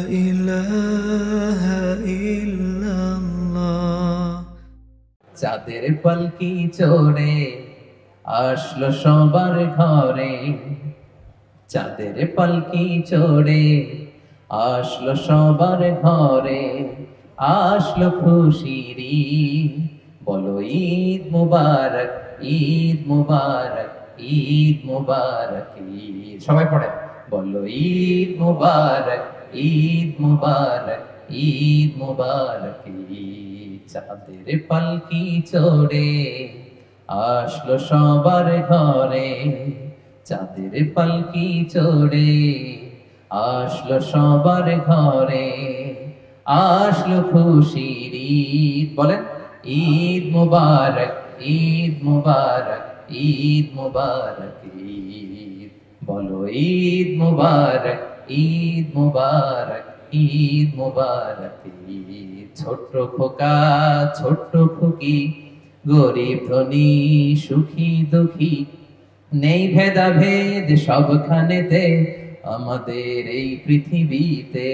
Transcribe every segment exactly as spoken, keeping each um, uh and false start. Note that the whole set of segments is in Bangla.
ইলাহা ইল্লাল্লাহ। চাঁদের পালকি চড়ে আসলো সবার ঘরে, চাঁদের পালকি চড়ে আসলো সবার ঘরে, আসলো খুশির ঈদ, বলো ঈদ মুবারক, ঈদ মুবারক, ঈদ মুবারক, ঈদ। সবাই পড়ে, বলো ঈদ মুবারক, ঈদ মুবারক, ঈদ মুবারক, ঈদ। চাঁদের পালকি চড়ে আসলো সবার ঘরে, চাঁদের পালকি চড়ে আসলো সবার ঘরে, আসলো খুশির ঈদ। বলেন ঈদ মুবারক, ঈদ মুবারক, ঈদ মুবারক, ঈদ। বলো ঈদ মুবারক, ঈদ মুবারক, ঈদ মুবারক, ঈদ। ছোট্ট খোকা ছোট্ট খুকি, গরিব ধনী সুখী দুঃখী, নেই ভেদাভেদ সবখানেতে আমাদের এই পৃথিবীতে,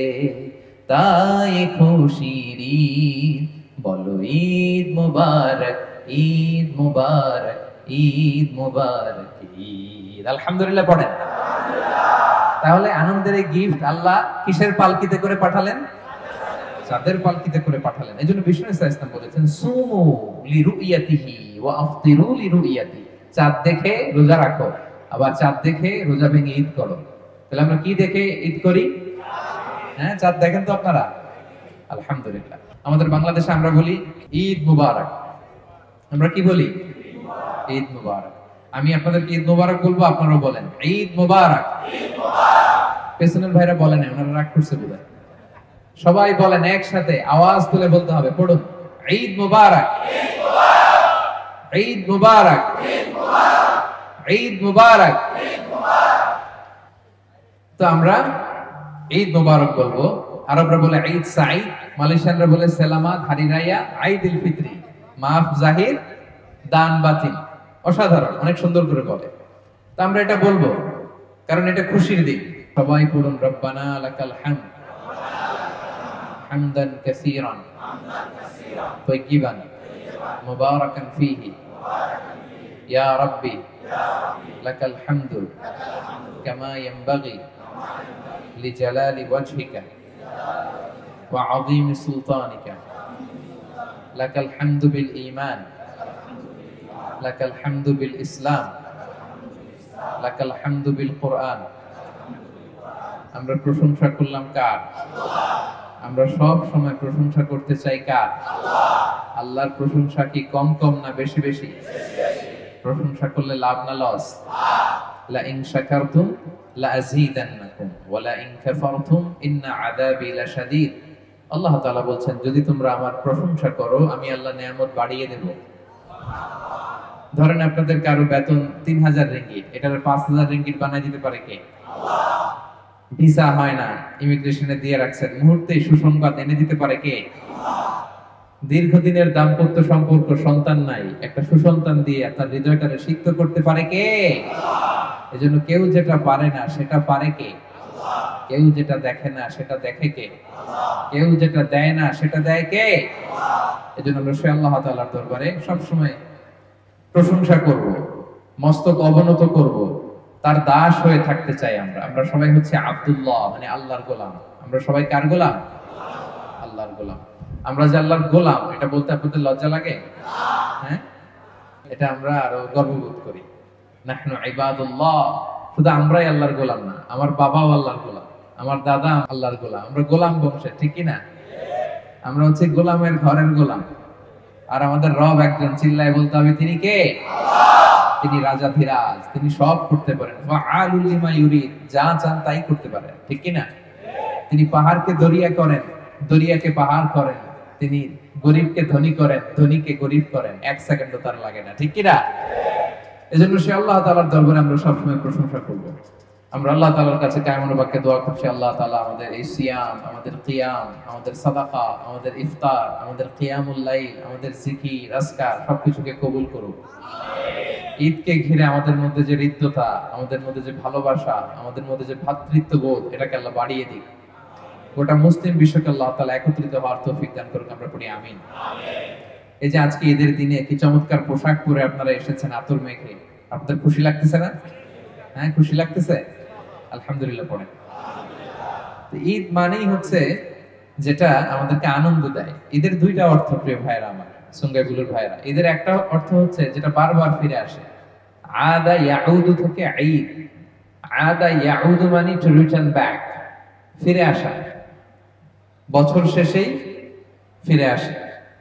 তাই খুশির ঈদ। বলো ঈদ মুবারক, ঈদ মুবারক, ঈদ মুবারক, ঈদ। আলহামদুলিল্লাহ পড়েন। তাহলে আনন্দের এই গিফট আল্লাহ কিসের পালকিতে করে পাঠালেন? চাঁদের পালকিতে করে পাঠালেন। এই জন্য বিষ্ণু ইসলাম বলেছেন, সুমু লিরুইয়াতিহি ওয়া আফতিরু লিরুইয়াতিহি। চাঁদ দেখে রোজা রাখো, আবার চাঁদ দেখে রোজা ভেঙে ঈদ করো। তাহলে আমরা কি দেখে ঈদ করি? হ্যাঁ, চাঁদ দেখেন তো আপনারা? আলহামদুলিল্লাহ। আমাদের বাংলাদেশে আমরা বলি ঈদ মুবারক। আমরা কি বলি? ঈদ মুবারক। আমি আপনাদেরকে ঈদ মুবারক বলবো, আপনারাও বলেন ঈদ মুবারক। পেছনের ভাইরা বলেন, ওনারা রাগ করছে বোধহয়। সবাই বলেন একসাথে, আওয়াজ তুলে বলতে হবে। পড়ুন ঈদ মুবারক, ঈদ মুবারক, ঈদ মুবারক। তো আমরা ঈদ মুবারক বলবো। আরবরা বলে ঈদ সাঈদ, মালয়েশিয়ানরা বলে সালামাত, হারিরাইয়া, ঈদুল ফিতরি, মাফ জাহির, দান বাতিল। অসাধারণ, অনেক সুন্দর করে বলে। তো আমরা এটা বলবো কারণ এটা খুশির দিন। সবাই পড়ুন রব্বানা লাকাল হামদ হামদান কাসীরান তাইয়িবান মুবারাকান ফীহি ইয়া রাব্বি লাকাল হামদু কামা ইয়ানবাগি লিজালালি ওয়াজহিকা ওয়া আযীমি সুলতানিকা লাকাল হামদু বিল ঈমান লাকাল হামদু বিল ইসলাম লাকাল হামদু বিল কুরআন। আমরা প্রশংসা করলাম কার? আমরা সব সময় প্রশংসা করতে চাই কার? আল্লাহর প্রশংসা কি কম কম না বেশি বেশি? প্রশংসা করলে লাভ না লস? লা ইন শাকারতুম লা আযীদান্নাকুম ওয়া লা ইন কাফারতুম ইন্না আযাবি লাশাদীদ। আল্লাহ তাআলা বলছেন, যদি তোমরা আমার প্রশংসা করো আমি আল্লাহ নিয়ামত বাড়িয়ে দেব। ধরেন আপনাদের কারো বেতন তিন হাজার রিঙ্গিট, এটার পাঁচ হাজার রিঙ্গিট বানাই দিতে পারে কে? আল্লাহ। ভিসা হয় না, ইমিগ্রেশনে দিয়ে রাখছেন, মুহূর্তে সুসংবাদ এনে দিতে পারে কে? আল্লাহ। দীর্ঘদিনের দাম্পত্য সম্পর্ক, সন্তান নাই, একটা সুসন্তান দিয়ে আপনার হৃদয়টাকে সিক্ত করতে পারে কে? আল্লাহ। এজন্য কেউ যেটা পারে না সেটা পারে কে? আল্লাহ। কেউ যেটা দেখে না সেটা দেখে কে? আল্লাহ। কেউ যেটা দেয় না সেটা দেয় কে? আল্লাহ। এজন্য আমরা সে আল্লাহ তাআলার দরবারে সবসময় প্রশংসা করব, মস্তক অবনত করব, তার দাস হয়ে থাকতে চাই। আমরা আমরা সবাই হচ্ছে আব্দুল্লাহ, মানে আল্লাহর গোলাম। আমরা সবাই কার গোলাম? আল্লাহর গোলাম। আমরা যে আল্লাহর গোলাম এটা বলতে আপনাদের লজ্জা লাগে? হ্যাঁ, এটা আমরা আরো গর্ববোধ করি। নাহনু ইবাদুল্লাহ। শুধু আমরাই আল্লাহর গোলাম না, আমার বাবাও আল্লাহর গোলাম, আমার দাদা আল্লাহর গোলাম। আমরা গোলাম বংশের, ঠিক কি না? আমরা হচ্ছে গোলামের ঘরের গোলাম। আর আমাদের রব একজন, চিল্লায় বলতে হবে তিনি কে? আল্লাহ। তিনি রাজাধিরাজ, তিনি সব করতে পারেন। ফাআলুল লিমা ইউরিদ, যা চান তাই করতে পারেন, ঠিক কি না? তিনি পাহাড়কে দরিয়া করেন, দরিয়াকে পাহাড় করেন, তিনি গরিবকে ধনী করেন, ধনীকে গরিব করেন, এক সেকেন্ডও তার লাগে না, ঠিক কি না? এজন্য সে আল্লাহ তাআলার দরবারে আমরা সবসময় প্রশংসা করব। আমরা আল্লাহ তাআলার কাছে কায়মন বাক্যে দোয়া করছি, আল্লাহ তাআলা আমাদের এই সিয়াম, আমাদের কিয়াম, আমাদের সাদাকা, আমাদের ইফতার, আমাদের কিয়ামুল লাইল, আমাদের জিকির, আজকার সবকিছুকে কবুল করুন। আমিন। ঈদকে ঘিরে আমাদের মধ্যে যে হৃদ্যতা, আমাদের মধ্যে যে ভালোবাসা, আমাদের মধ্যে যে ভ্রাতৃত্ববোধ, এটাকে আল্লাহ বাড়িয়ে দিক। গোটা মুসলিম বিশ্বকে আল্লাহ তাআলা একত্রিত হওয়ার তৌফিক দান করুন, আমরা পড়ি আমিন। এই যে আজকে ঈদের দিনে কি চমৎকার পোশাক পরে আপনারা এসেছেন আতর মেখে, আপনাদের খুশি লাগতেছে না? হ্যাঁ, খুশি লাগতেছে? আলহামদুলিল্লাহ পড়েন। ঈদ মানেই হচ্ছে যেটা আমাদেরকে আনন্দ দেয়। ঈদের দুইটা অর্থ প্রিয় ভাইরা আমার, সুঙ্গাইগুলোর ভাইরা। ঈদের একটা অর্থ হচ্ছে যেটা বারবার ফিরে আসে, আদা ইয়াউদু থেকে ঈদ। আদা ইয়াউদু মানে টু রিটার্ন ব্যাক, ফিরে আসা, বছর শেষেই ফিরে আসে।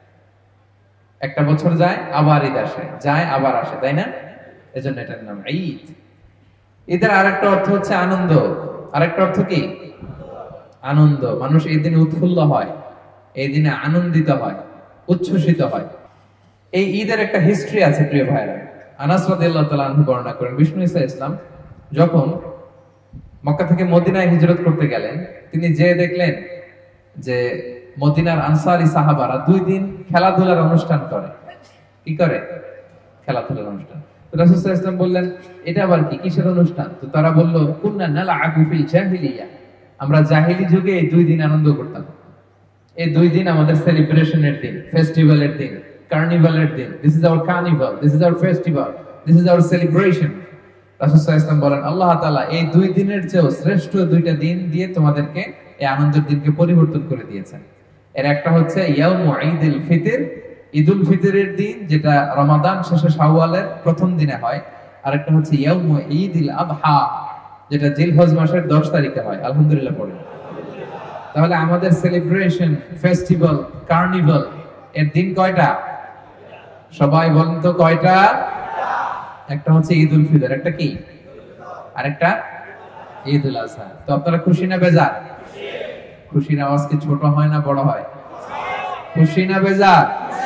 একটা বছর যায় আবার ঈদ আসে, যায় আবার আসে, তাই না? এজন্য এটার নাম ঈদ। ঈদের আরেকটা অর্থ হচ্ছে আনন্দ। আরেকটা অর্থ কি? আনন্দ। মানুষ এই দিনে উৎফুল্ল হয়, এই দিনে আনন্দিত হয়, উচ্ছ্বসিত হয়। এই ঈদের একটা হিস্ট্রি আছে প্রিয় ভাইরা। আনাস রাদিয়াল্লাহু তাআলা আনহু বর্ণনা করেন, বিষ্ণু ঈসা ইসলাম যখন মক্কা থেকে মদিনায় হিজরত করতে গেলেন, তিনি যে দেখলেন যে মদিনার আনসারী সাহাবারা দুই দিন খেলাধুলার অনুষ্ঠান করে। কি করে? খেলাধুলার অনুষ্ঠান। তো রাসূল সাল্লাল্লাহু আলাইহি ওয়াসাল্লাম বললেন, এটা আবার কি, কিসের অনুষ্ঠান? তো তারা বলল, কুননা নালআবু ফিল জাহিলিয়া, আমরা জাহিলি যুগে এই দুই দিন আনন্দ করতাম। এই দুই দিন আমাদের সেলিব্রেশনের দিন, ফেস্টিভ্যালের দিন, কার্নিভালের দিন। This is our carnival, this is our festival, this is our celebration. রাসূল সাল্লাল্লাহু আলাইহি ওয়াসাল্লাম বলেন, আল্লাহ তাআলা এই দুই দিনের চেয়েও শ্রেষ্ঠ দুইটা দিন দিয়ে তোমাদেরকে এই আনন্দের দিনকে পরিবর্তন করে দিয়েছেন। এর একটা হচ্ছে ইয়াউমু ঈদুল ফিতর, ঈদুল ফিতরের দিন, যেটা রমাদান শেষে শাওয়ালের প্রথম দিনে হয়। আর একটা হচ্ছে ইয়াউমু ঈদুল আযহা, যেটা জিলহজ মাসের দশ তারিখে হয়। আলহামদুলিল্লাহ পড়েন। তাহলে আমাদের সেলিব্রেশন, ফেস্টিভ্যাল, কার্নিভাল এর দিন কয়টা? সবাই বলেন তো কয়টা? একটা হচ্ছে ঈদুল ফিতর, একটা কি, আরেকটা ঈদুল আযহা। তো আপনারা খুশি না বেজার? খুশির আওয়াজ কি ছোট হয় না বড় হয়? খুশি না বেজার?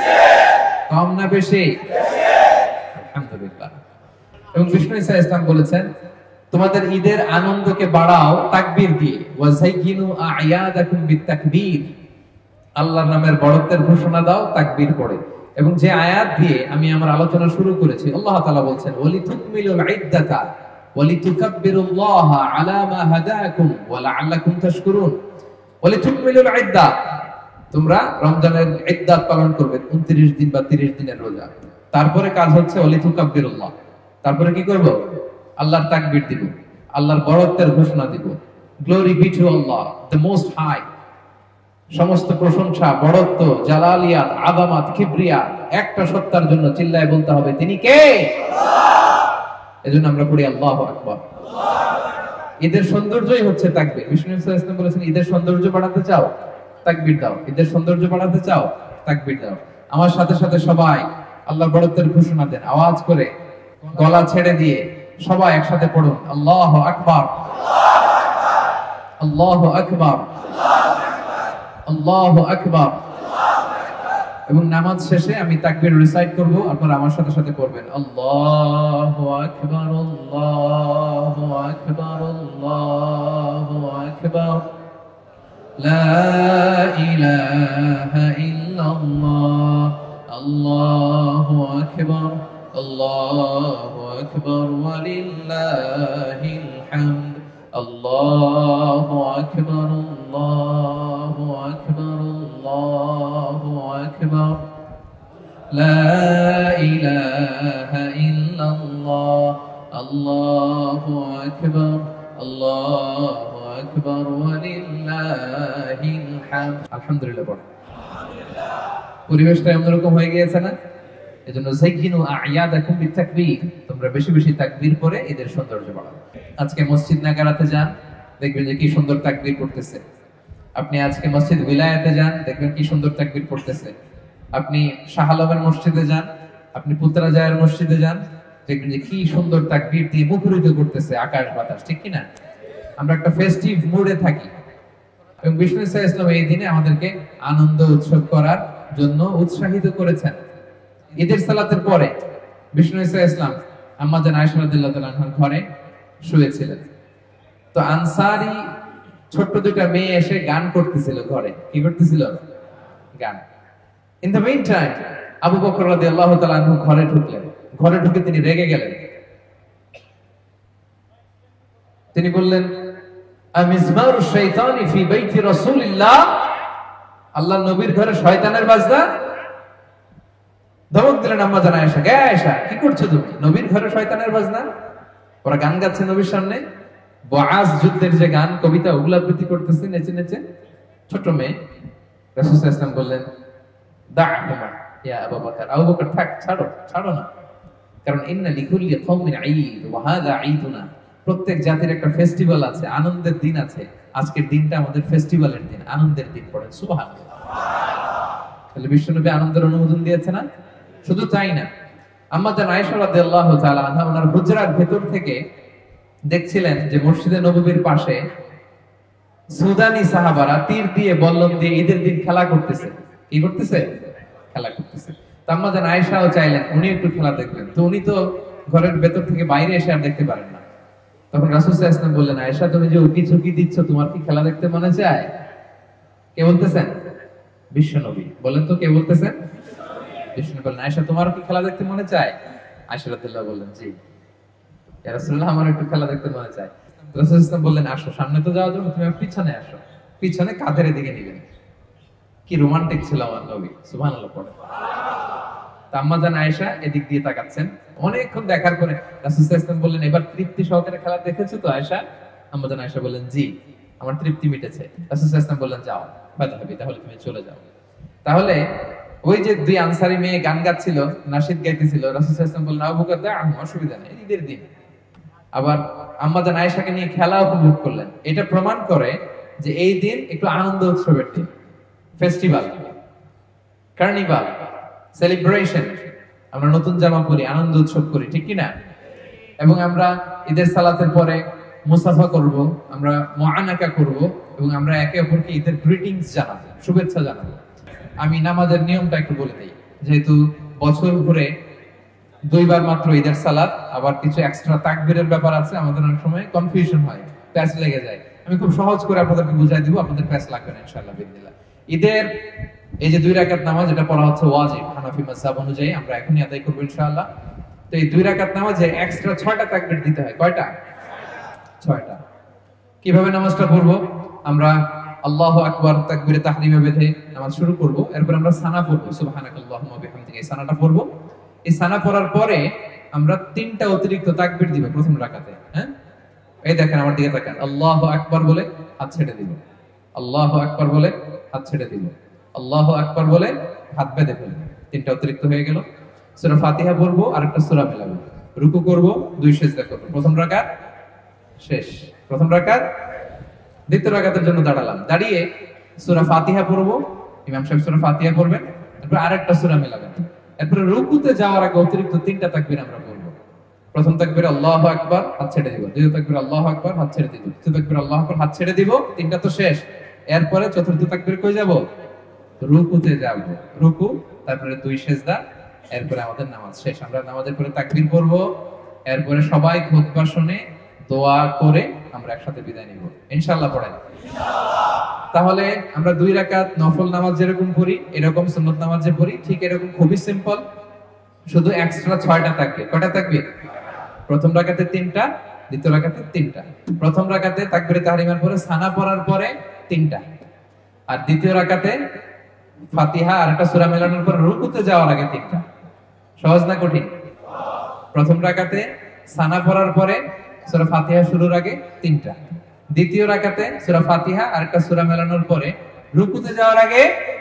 কম না বেশি? আলহামদুলিল্লাহ। এবং বিষ্ণু ঈসা ইসলাম বলেছেন, তোমাদের ঈদের আনন্দকে বাড়াও তাকবীর দিয়ে। ওয়াযাইয়িনু আ'য়াদাকুম বিতাকবীর, আল্লাহর নামের বড়ত্বের ঘোষণা দাও তাকবীর পড়ে। এবং যে আয়াত দিয়ে আমি আমার আলোচনা শুরু করেছি, আল্লাহ তাআলা বলছেন, ওয়ালিতুকমিলুল ইদ্দাতা ওয়ালিতুকাব্বিরুল্লাহা আলা মা হাদাকুম ওয়া লাআল্লাকুম তাশকুরুন। ওয়ালিতুকমিলুল ইদ্দা, তোমরা রমজানের ইদ্দাত পালন করবে, উনত্রিশ দিন বা ত্রিশ দিনের রোজা। তারপরে কাজ হচ্ছে ওয়ালিতুকাব্বিরুল্লাহ, তারপরে কি করব? আল্লাহর তাকবীর দিব, আল্লাহর বড়ত্বের ঘোষণা দিব। Glory be to Allah the most high, সমস্ত প্রশংসা, বড়ত্ব, জালালিয়াত, আযামাত, কিবরিয়া একটা সত্তার জন্য চিল্লায় বলতে হবে, তিনি কে? আল্লাহ। এজন্য আমরা পড়ি আল্লাহু আকবার। ঈদের সৌন্দর্যই হচ্ছে তাকবীর। বিষ্ণু সাল্লাল্লাহু আলাইহি ওয়াসাল্লাম বলেছেন, ঈদের সৌন্দর্য বাড়াতে চাও, তাকবীর দাও। ঈদের সৌন্দর্য বাড়াতে চাও, তাকবীর দাও। আমার সাথে সাথে সবাই আল্লাহর বড়ত্বের ঘোষণা দেন, আওয়াজ করে, গলা ছেড়ে দিয়ে সবাই একসাথে পড়ুন, আল্লাহু আকবার, আল্লাহু আকবার, আল্লাহু আকবার। এবং নামাজ শেষে আমি তাকবীর রিসাইট করব, আপনারা আমার সাথে সাথে পড়বেন, আল্লাহু আকবার, আল্লাহু আকবার, আল্লাহু আকবার, লা ইলাহা ইল্লাল্লাহ, আল্লাহু আকবার, আল্লাহু আকবার, ওয়া লিল্লাহিল হামদ, আল্লাহু আকবার, আল্লাহু আকবার, আল্লাহু আকবার, লা ইলাহা ইল্লাল্লাহ, আল্লাহু আকবার, আল্লাহু আকবার, ওয়া লিল্লাহিল হামদ। আলহামদুলিল্লাহ পড়ো। পরিবেশটা এমনরকম হয়ে গিয়েছে না? এজন্য যাইয়িনু আ'য়াদাকুম বিতাকবীর, তোমরা বেশি বেশি তাকবীর করে ঈদের সৌন্দর্য বাড়াও। আজকে মসজিদ নাগারাতে যান, দেখবেন যে কি সুন্দর তাকবীর পড়তেছে। আপনি আজকে মসজিদ বিলায়াতে যান, দেখবেন কি সুন্দর তাকবীর পড়তেছে। আপনি শাহ আলমের মসজিদে যান, আপনি পুত্রাজায়ের মসজিদে যান, দেখবেন যে কি সুন্দর তাকবীর দিয়ে মুখরিত করতেছে আকাশ বাতাস, ঠিক কি না? আমরা একটা ফেস্টিভ মুডে থাকি। এবং বিষ্ণু ঈসা ইসলাম এই দিনে আমাদেরকে আনন্দ উৎসব করার জন্য উৎসাহিত করেছেন। ঈদের সালাতের পরে বিষ্ণু ঈসা ইসলাম আম্মা জান আয়েশা রাদিয়াল্লাহু তাআলা আনহার ঘরে শুয়েছিলেন। তো আনসারী ছোট্ট দুইটা মেয়ে এসে গান করতেছিল ঘরে। কি করতেছিল? গান। In the meantime Abu Bakr রাদিয়াল্লাহু তাআলা আনহু ঘরে ঢুকলেন। ঘরে ঢুকে তিনি রেগে গেলেন। তিনি বললেন, আমিজমারু শাইতানি ফি বাইতি রাসূলিল্লাহ, আল্লাহর নবীর ঘরে শয়তানের বাজনা। ধমক দিলেন আম্মা জান আয়েশা, কে আয়েশা কি করছো তুমি, নবীর ঘরে শয়তানের বাজনা? ওরা গান গাচ্ছে নবীর সামনে, বআজ যুদ্ধের যে গান কবিতা ওগুলা আবৃত্তি করতেছে নেচে নেচে। ছোট মেয়ে। রাসূল সাল্লাল্লাহু আলাইহি ওয়াসাল্লাম বললেন, দা'হুমা ইয়া আবু বকর, আবু বকর থাক, ছাড়ো ছাড়ো না, কারণ ইন্না লিকুল্লি কওমিন ঈদ ওয়া হাযা ঈদুনা, প্রত্যেক জাতির একটা ফেস্টিভ্যাল আছে, আনন্দের দিন আছে, আজকের দিনটা আমাদের ফেস্টিভ্যালের দিন, আনন্দের দিন। পড়েন সুবহানাল্লাহ। তাহলে বিশ্বনবী আনন্দের অনুমোদন দিয়েছে না? শুধু তাই না, আম্মা জান আয়েশা রাদিয়াল্লাহু তাআলা আনহা ওনার হুজরার ভেতর থেকে দেখছিলেন যে মসজিদে নববীর পাশে সুদানি সাহাবারা তীর দিয়ে বল্লম দিয়ে ঈদের দিন খেলা করতেছে। কি করতেছে? খেলা করতেছে। তো আম্মা জান আয়েশাও চাইলেন উনি একটু খেলা দেখবেন, তো উনি তো ঘরের ভেতর থেকে বাইরে এসে আর দেখতে পারেন না। তখন রাসূল সাল্লাল্লাহু আলাইহি ওয়াসাল্লাম বললেন, আয়েশা তুমি যে উকি ঝুঁকি দিচ্ছ, তোমার কি খেলা দেখতে মনে চায়? কে বলতেছেন? বিশ্বনবী। বলেন তো কে বলতেছেন? বিশ্বনবী বললেন, আয়েশা তোমার কি খেলা দেখতে মনে চায়? আয়েশা রাদিয়াল্লাহু বললেন, জি ইয়া রাসূলুল্লাহ, আমার একটু খেলা দেখতে মনে চায়। রাসূল সাল্লাল্লাহু আলাইহি ওয়াসাল্লাম বললেন, আসো, সামনে তো যাওয়া যাবে, তুমি পিছনে আসো। পিছনে কাঁধের দিকে নিবেন। কি রোমান্টিক ছিল আমার নবী, সুবহানাল্লাহ পড়ে। আম্মা জান আয়েশা এদিক দিয়ে তাকাচ্ছেন, অনেকক্ষণ দেখার পরে রাসূল সাল্লাল্লাহু আলাইহি ওয়াসাল্লাম বললেন, এবার তৃপ্তি সহকারে খেলা দেখেছো তো আয়েশা? আম্মা জান আয়েশা বললেন, জি আমার তৃপ্তি মিটেছে। রাসূল সাল্লাল্লাহু আলাইহি ওয়াসাল্লাম বললেন, যাও ফাযহাবি, তাহলে তুমি চলে যাও। তাহলে ওই যে দুই আনসারী মেয়ে গান গাচ্ছিল, নাশিদ গাইতেছিল, রাসূল সাল্লাল্লাহু আলাইহি ওয়াসাল্লাম বললেন, আবু বকর দা, অসুবিধা নেই, ঈদের দিন। আবার আম্মা জান আয়েশাকে নিয়ে খেলা উপভোগ করলেন। এটা প্রমাণ করে যে এই দিন একটু আনন্দ উৎসবের দিন, ফেস্টিভ্যাল, কার্নিভাল, সেলিব্রেশন। আমরা নতুন জামা পরি, আনন্দ উৎসব করি, ঠিক কি না? এবং আমরা ঈদের সালাতের পরে মুসাফা করব, আমরা মুআনাকা করব, এবং আমরা একে অপরকে ঈদের গ্রিটিংস জানাবো, শুভেচ্ছা জানাবো। আমি নামাজের নিয়মটা একটু বলে দিই, যেহেতু বছর ঘুরে দুইবার মাত্র ঈদের সালাত, আবার কিছু এক্সট্রা তাকবীরের ব্যাপার আছে, আমাদের অনেক সময় কনফিউশন হয়, প্যাচ লেগে যায়। আমি খুব সহজ করে আপনাদেরকে বুঝাই দিব, আপনাদের প্যাচ লাগবে না ইনশাআল্লাহ বিদিল্লাহ। ঈদের এই যে দুই রাকাত নামাজ, এটা পড়া হচ্ছে ওয়াজিব হানাফি মাযহাব অনুযায়ী, আমরা এখনই আদায় করব ইনশাআল্লাহ। তো এই দুই রাকাত নামাজে এক্সট্রা ছয়টা তাকবীর দিতে হয়। কয়টা? ছয়টা। কিভাবে নামাজটা পড়বো? আমরা আল্লাহু আকবার তাকবীরে তাহরিমে বেঁধে নামাজ শুরু করব, এরপর আমরা সানা পড়বো, সুবহানাকাল্লাহুম্মা বিহামদিকা, এই সানাটা পড়বো। এই সানা পড়ার পরে আমরা তিনটা অতিরিক্ত তাকবীর দিব প্রথম রাকাতে। হ্যাঁ, এই দেখেন আমার দিকে তাকান, আল্লাহু আকবার বলে হাত ছেড়ে দিব, আল্লাহু আকবার বলে হাত ছেড়ে দিব, আল্লাহু আকবার বলে হাত বেঁধে ফেলব। তিনটা অতিরিক্ত হয়ে গেল। সূরা ফাতিহা পড়বো, আরেকটা সূরা মিলাবো, রুকু করব, দুই সিজদা করব। প্রথম রাকাত শেষ। প্রথম রাকাত। দ্বিতীয় রাকাতের জন্য দাঁড়ালাম, দাঁড়িয়ে সূরা ফাতিহা পড়বো, ইমাম সাহেব সূরা ফাতিহা পড়বেন, তারপর আরেকটা সূরা মিলাবেন। এরপর রুকুতে যাওয়ার আগে অতিরিক্ত তিনটা তাকবীর আমরা পড়বো। প্রথম তাকবীর আল্লাহু আকবার, হাত ছেড়ে দিব। দ্বিতীয় তাকবীর আল্লাহু আকবার, হাত ছেড়ে দিব। তৃতীয় তাকবীর আল্লাহু আকবার, হাত ছেড়ে দিব। তিনটা তো শেষ। এরপরে চতুর্থ তাকবীর কই যাব? রুকুতে যাব। রুকু, তারপরে দুই সিজদা, এরপরে আমাদের নামাজ শেষ। আমরা নামাজের পরে তাকবীর পড়বো, এরপরে সবাই খুতবা শুনে দোয়া করে আমরা একসাথে বিদায় নিব ইনশাআল্লাহ। পড়েন ইনশাআল্লাহ। তাহলে আমরা দুই রাকাত নফল নামাজ যেরকম পড়ি, এরকম সুন্নত নামাজ যে পড়ি, ঠিক এরকম খুবই সিম্পল, শুধু এক্সট্রা ছয়টা তাকবীর। কয়টা তাকবীর? প্রথম রাকাতে তিনটা, দ্বিতীয় রাকাতে তিনটা। প্রথম রাকাতে তাকবীরে তাহরিমার পরে সানা পড়ার পরে তিনটা, আর দ্বিতীয় রাকাতে ফাতিহা আর একটা সূরা মেলানোর পর রুকুতে যাওয়ার আগে তিনটা। সহজ না কঠিন? প্রথম রাকাতে সানা পড়ার পরে সূরা ফাতিহা শুরুর আগে তিনটা, দ্বিতীয় রাকাতে সূরা ফাতিহা আর একটা সূরা মেলানোর পরে রুকুতে যাওয়ার আগে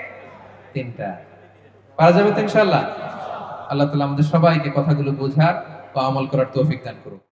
তিনটা। পারা যাবে তো ইনশাআল্লাহ। আল্লাহ তাআলা আমাদের সবাইকে কথাগুলো বোঝার ও আমল করার তৌফিক দান করুন।